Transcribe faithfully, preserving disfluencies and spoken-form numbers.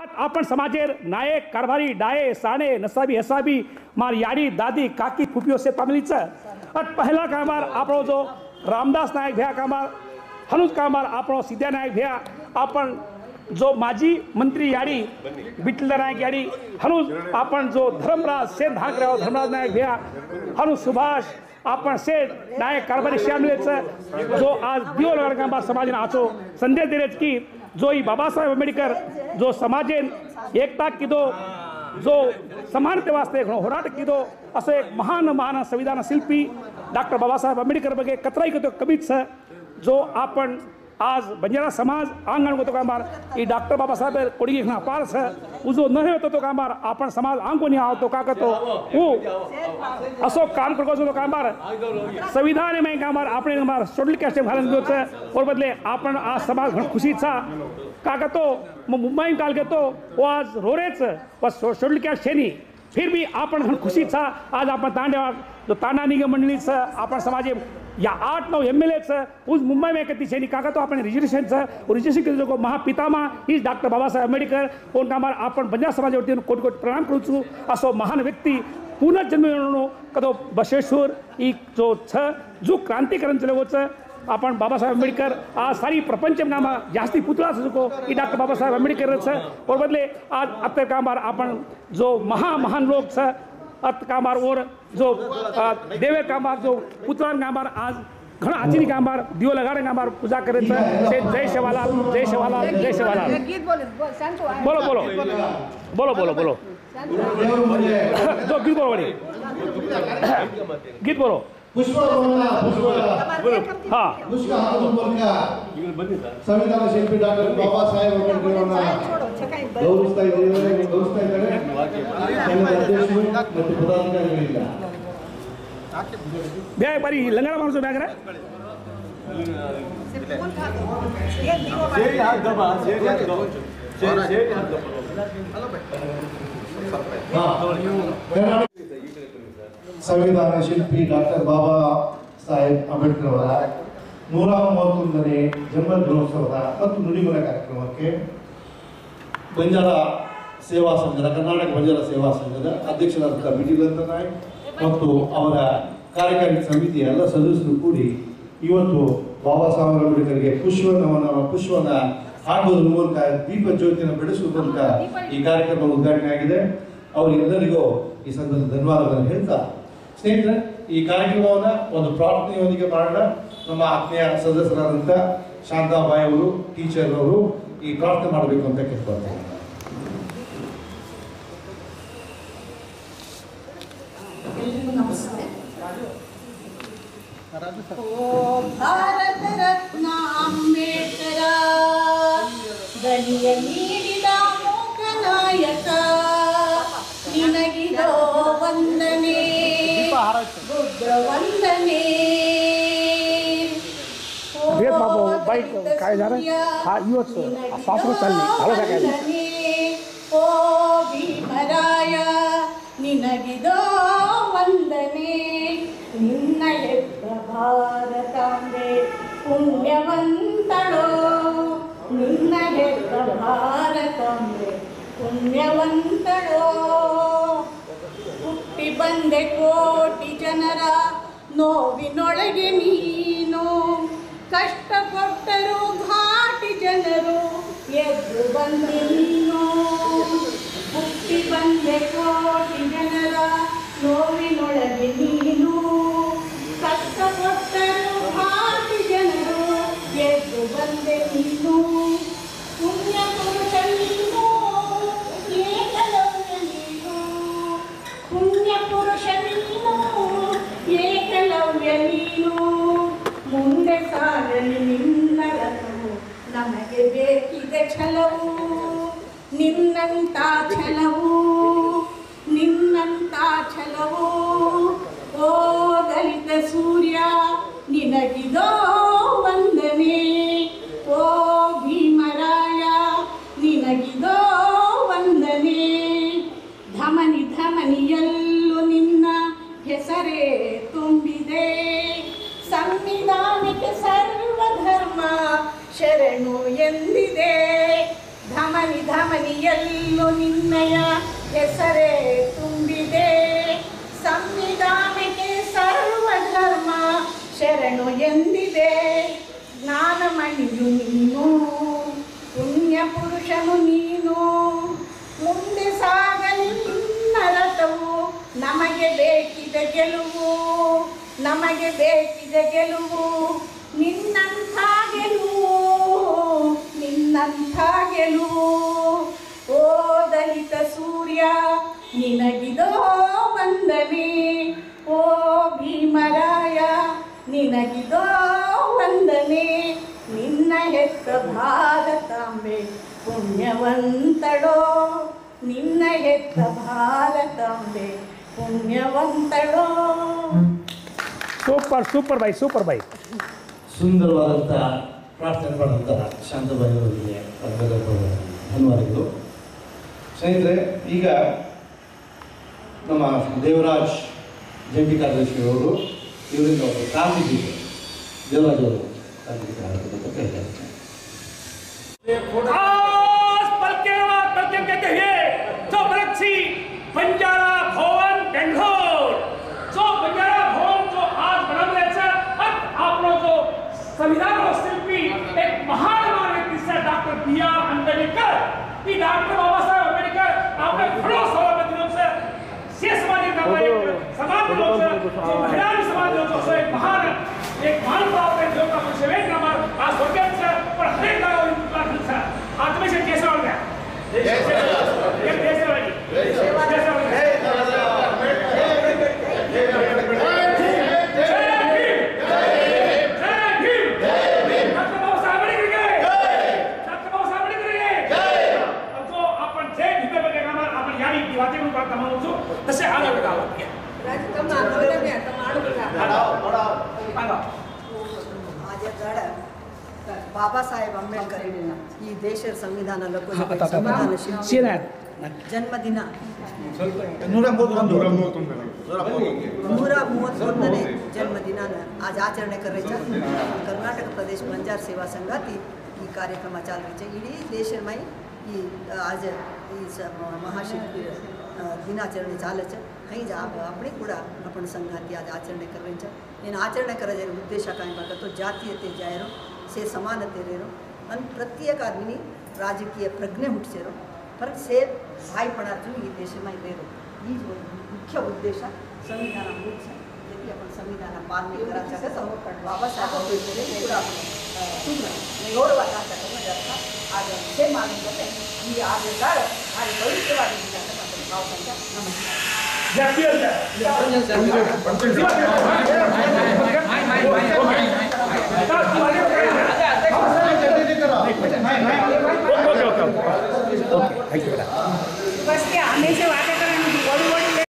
आपण समाजेर नायक कारभारी डाये साणे नसाबी हसाबी मार याडी दादी काकी फुफियो से पामलीचं अट पहिला कामार आपणो जो रामदास नायक भ्या कामार हनुज कामार आपणो सिद्ध्या नायक भ्या आपण जो माजी मंत्री याडी विठ्ठल नायक याडी हनुज आपण जो धर्मराज से धाकराव धर्मराज नायक भ्या हनुज सुभाष आपण से नायक कारभारी श्यामलेचं जो आज दिवलगड कामार समाजाने आचो संदेश दिलेच की जो ही बाबासाहेब आंबेडकर जो समाजेन एकता किदो जो समानते वास्ते होराट किदो असे एक महान महान संविधान शिल्पी डॉक्टर बाबासाहेब आंबेडकर बगे कतराई कतो कमीच जो आपण आज बंजारा समाज आंगण को तो कामार ई डॉक्टर बाबासाहेब कोडिगे ना पार से उजो न होतो तो कामार आपण समाज आंगोनी आवतो का कतो उ असो काम करको जो कामार संविधान में कामार आपण कामार शेड्यूल कास्ट घालन गयो छे और बदले आपण आ समाज खुशी छा का कतो मुंबई काल घेतो वो आज रोरेच बस शेड्यूल कास्ट छे नी फिर भी आपण खुशी छा आज आपण तांडेवा जो ताना निगम मंडली छे आपण समाजे या आठ नौ एम एल ए उस मुंबई में कती छे का तो आपण रिजर्वेशन रिजर्वेशन जो महापितामह ही डॉक्टर बाबासाहेब आंबेडकर कोण कामार आपण बंजारा समाजावरती कोटी कोटी प्रणाम करू छू असो महान व्यक्ती पुनर्जन्म कदो बसवेश्वर ई जो छ जो क्रांतिकरण चलो छ आपण बाबासाहेब आंबेडकर आज सारी प्रपंच नामा जास्ती पुतळा को ई डॉक्टर बाबासाहेब आंबेडकर छ और बदले आज अत्तर कामार आपण जो महा महान लोग छ अत कामार और जो देवे कामार जो पुतलान कामार आज घना आचरी कामार दियो लगाड़े कामार पूजा करे छे से जय शिवालाल जय शिवालाल जय शिवालाल बोलो बोलो बोलो बोलो बोलो जो गीत बोलो बड़ी गीत बोलो पुष्प पुष्प हाँ संविधान शिल्पी डॉक्टर बाबासाहेब आंबेडकर ಗೌರವಿಸ್ತಾ ಇದ್ದೇವೆ ಗೌರವಿಸ್ತಾ ಇದ್ದಾರೆ ಅಧ್ಯಕ್ಷರು ಮತ್ತು ಪದಾಧಿಕಾರಿಗಳಿಲ್ಲ ಬ್ಯಾಗ್ ಬರಿ ಲಂಗರ ಮಾನಸ ಬ್ಯಾಗ್ ರ ಸೇರಿ ಹಾತ್ ದಬಾ ಸೇರಿ ಹಾತ್ ದಬಾ ಸೇರಿ ಸೇರಿ ಹಾತ್ ದಬಾ ಸಂವಿಧಾನ ಶಿಲ್ಪಿ ಡಾಕ್ಟರ್ ಬಾಬಾ ಸಾಹೇಬ್ ಅಂಬೇಡ್ಕರ್ ಅವರ ನೂರ ಮೂವತ್ತೊಂದನೇ ಜನ್ಮ ದಿನೋತ್ಸವದ ಮತ್ತು ನುಡಿಮುறை ಕಾರ್ಯಕ್ರಮಕ್ಕೆ ಬಂಜಾರ ಸೇವಾ ಸಂಘದ ಕರ್ನಾಟಕ ಬಂಜಾರ ಸೇವಾ ಸಂಘದ ಅಧ್ಯಕ್ಷರಾದ ಬಿಟಿಲಂತ ನಾಯಕ್ ಮತ್ತು ಅವರ ಕಾರ್ಯಕಾರಿ ಸಮಿತಿಯ ಎಲ್ಲ ಸದಸ್ಯರು ಕೂಡಿ ಇವತ್ತು ಬಾಬಾ ಸಾಹೇಬ್ ಅಂಬೇಡ್ಕರ್ಗೆ ಪುಷ್ಪನವನ ಪುಷ್ಪನ ಹಾಕುವುದರ ಮೂಲಕ ದೀಪ ಜ್ಯೋತಿಯನ್ನು ಬೆಳೆಸುವ ಮೂಲಕ ಈ ಕಾರ್ಯಕ್ರಮ ಉದ್ಘಾಟನೆ ಆಗಿದೆ ಅವರೆಲ್ಲರಿಗೂ ಈ ಸಂದರ್ಭದಲ್ಲಿ ಧನ್ಯವಾದಗಳನ್ನು ಹೇಳ್ತಾ ಸ್ನೇಹಿತರೆ ಈ ಕಾರ್ಯಕ್ರಮವನ್ನು ಒಂದು ಪ್ರಾರ್ಥನೆಯೊಂದಿಗೆ ಮಾಡೋಣ. ನಮ್ಮ ಆತ್ಮೀಯ ಸದಸ್ಯರಾದಂಥ ಶಾಂತಾಬಾಯಿ ಅವರು ಟೀಚರ್ ಅವರು ಈ ಪ್ರಾರ್ಥನೆ ಮಾಡಬೇಕು ಅಂತ ಕೇಳ್ಕೊಳ್ತಾರೆ. ನಮಸ್ತೆ. ಓ ಭಾರತ ರತ್ನ ಅಂಬೇಡ್ಕರ ದನಿಯ ನೀಡಿದ ಮೂಕ ನಾಯಕ ನಿನಗಿದೋ ವಂದನೆ ಬುದ್ಧ ವಂದನೆ. भेद बाबू बाइक काय जा रहा हा युवच सासरू चालली झालं का काय ओ ಭೀಮರಾಯ ನಿನಗಿದೋ ವಂದನೆ ನಿನ್ನ ಎತ್ತ ಭಾರತಾಂಬೆ ಪುಣ್ಯವಂತಳೋ ನಿನ್ನ ಎತ್ತ ಭಾರತಾಂಬೆ ಪುಣ್ಯವಂತಳೋ ಹುಟ್ಟಿ ಬಂದೆ ಕೋಟಿ ಜನರ ನೋವಿನೊಳಗೆ ನೀನು ಕಷ್ಟಪಟ್ಟರು ಘಾಟಿ ಜನರು ಎದ್ದು ಬಂದಿನ್ನು ಹುಟ್ಟಿ ಬಂದೆ ಕೋಟಿ ಜನರ ನೋವಿನೊಳಗೆ ನೀನು ಕಷ್ಟಪಟ್ಟರು ಘಾಟಿ ಜನರು ಎದ್ದು ಬಂದೆ ನೀನು ಪುಣ್ಯ ಪುರುಷ ನೀನು ಏಕಲವ್ಯ ನೀನು ಪುಣ್ಯ ಪುರುಷ ನೀನು ಏಕಲವ್ಯ ನೀನು ಮುಂದೆ ಸಾಗಲಿ ನಿನ್ನ ರಥವು ನಮಗೆ ಬೇಕಿದೆ ಛಲವು ನಿನ್ನಂತ ಛಲವು ನಿನ್ನಂತ ಛಲವು ಓ ದಲಿತ ಸೂರ್ಯ ನಿನಗಿದೋ ವಂದನೆ ಓ ಭೀಮರಾಯ ನಿನಗಿದೋ ವಂದನೆ ಧಮನಿ ಧಮನಿಯಲ್ಲೂ ನಿನ್ನ ಹೆಸರೇ ತುಂಬಿದೆ ಸಂವಿಧಾನಕ್ಕೆ ಸರ್ವಧರ್ಮ ಶರಣು ಎಂದಿದೆ ಧಮನಿ ಧಮನಿಯಲ್ಲಿ ಎಲ್ಲೆಲ್ಲೂ ನಿನ್ನಯ ಹೆಸರೇ ತುಂಬಿದೆ. ಸಂವಿಧಾನಕ್ಕೆ ಸರ್ವಧರ್ಮ ಶರಣು ಎಂದಿದೆ. ಜ್ಞಾನಮಣಿಯು ನೀನು, ಪುಣ್ಯ ಪುರುಷನು ನೀನು. ಮುಂದೆ ಸಾಗಲಿ ನಿನ್ನ ರಥವು, ನಮಗೆ ಬೇಕಿದೆ ಗೆಲುವು, ನಮಗೆ ಬೇಕಿದೆ ಗೆಲುವು. ನಿನ್ನಂಥ ಗೆಲುವು, ನಿನ್ನಂಥ ಗೆಲುವು. ಓ ದಲಿತ ಸೂರ್ಯ ನಿನಗಿದೋ ವಂದನೆ. ಓ ಭೀಮರಾಯ ನಿನಗಿದೋ ವಂದನೆ. ನಿನ್ನ ಹೆತ್ತ ಭಾರತಾಂಬೆ ಪುಣ್ಯವಂತಳೋ, ನಿನ್ನ ಹೆತ್ತ ಭಾರತಾಂಬೆ ಪುಣ್ಯವಂತಳೋ. Super super boy super boy. ಸುಂದರವಾದಂಥ ಪ್ರಾರ್ಥನೆ ಮಾಡಿದಂತಹ ಶಾಂತಬಾಯಿ ಅವರಿಗೆ ಧನ್ಯವಾದಗಳು. ಸ್ನೇಹಿತರೆ, ಈಗ ನಮ್ಮ ದೇವರಾಜ್ ಜಂಟಿ ಕಾರ್ಯದರ್ಶಿಯವರು ಇವರಿಂದ ಒಂದು ಕ್ರಾಂತಿಗೀತೆ ದೇವರಾಜ್ ಅವರು ಕ್ರಾಂತಿಗೀತೆ ಹಾಡಬೇಕು ಅಂತ ಕೇಳ್ತಾರೆ. आज पल के बाद पल के कहते हैं जो बरक्षी बंजारा भवन बेंगलोर, जो बंजारा भवन जो आज बना रहे हैं, अब आप लोग जो संविधान और शिल्पी एक महान व्यक्ति से डॉक्टर बी आर अम्बेडकर, ये डॉक्टर बाबा साहब अम्बेडकर आपने खड़ो सवाल दिनों से शेष समाज का समाज लोग से जो महिला समाज लोग से एक महान एक महान प्राप्त है जो का सेवेक नंबर आज हो गया से पर हर एक का इंतजार आज में से कैसे हो गया ये कैसे होगी कैसे होगी तसे आगे बढ़ाओ ಬಾಬಾಸಾಹೇಬ್ ಅಂಬೇಡ್ಕರ್ ಈ ದೇಶದ ಸಂವಿಧಾನ ಸಂವಿಧಾನ ಶಿಲ್ಪಿ ಜನ್ಮದಿನ ನೂರ ಮೂವತ್ತೊಂದನೇ ಜನ್ಮದಿನ आज ಆಚರಣೆ करायच्या. कर्नाटक प्रदेश बंजार सेवा संघाती ಈ ಕಾರ್ಯಕ್ರಮ ಚಾಲನೆ ಇಡೀ ದೇಶಮೈ ಈ आज ಈ महाशिल्पी दिनाचरणे चालच हई આપણે ಕೂಡ आपण संघाती आज आचರಣೆ करायच्या. ಏನು ಆಚರಣೆ करायचे उद्देश काय बघा तो जातीयते जायरो से समानते रेरो आणि प्रत्येक आदमी राजकीय प्रज्ञे हुटसेरो पर से भाईपणा जो ಈ ದೇಶમાં रेरो ही मुख्य उद्देश संविधान मूळ છે. જેથી आपण संविधान पालने करायचं कसं बाबासाहेब आंबेडकर पूरा गौरवाचा करता आज से मानून जाते ही आज काळ आणि भविष्यवाणी दिनाचं आपण भावनांचा नमस्कार. Thank you.